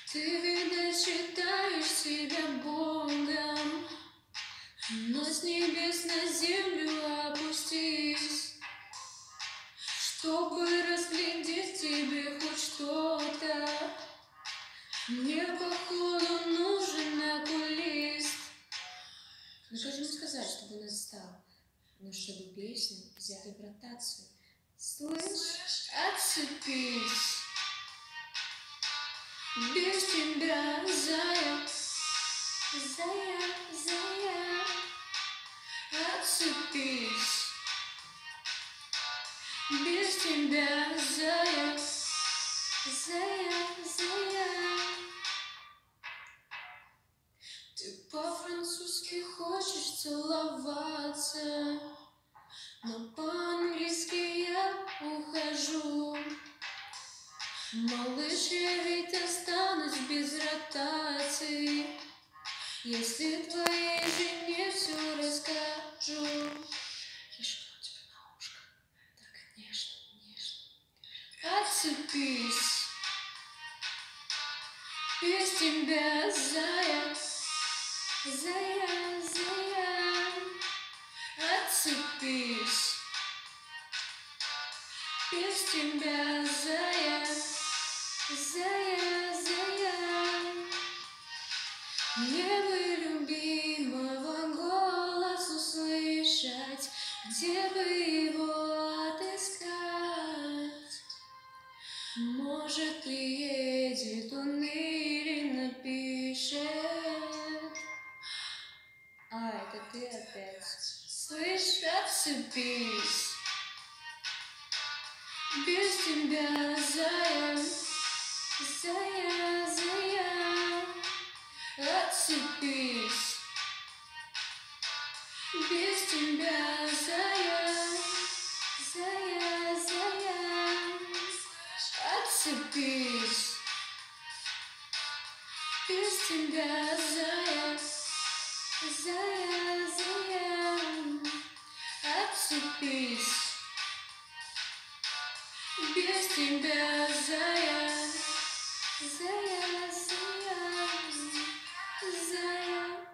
Ты, видно, считаешь себя Богом, но с небес на землю опустись, чтобы разглядеть тебе хоть что-то. Мне, походу, нужен окулист. Ну что же мне сказать, чтобы он отстал? Но чтобы песню взяли в ротацию. Слышь, отцепись. Без тебя, зая, зая, зая, отцепись. Без тебя, зая, зая, зая. Ты по-французски хочешь целоваться, но по-английски я ухожу. Малыш, я ведь останусь без ротации, если твоей жене все расскажу. Я шепну тебе на ушко, так нежно, нежно. Отцепись. Без тебя, зая, зая, зая, отцепись. Без тебя, зая, зая, зая. Мне бы любимого голос услышать, где бы его отыскать. Может, приедет он или напишет. А, это ты опять. Слышь, отцепись. Без тебя, зая, зая, зая, отцепись. Без тебя, зая, зая, зая, отцепись. Без тебя, зая, зая, зая, отцепись. Без тебя, зая, зая, зая, зая.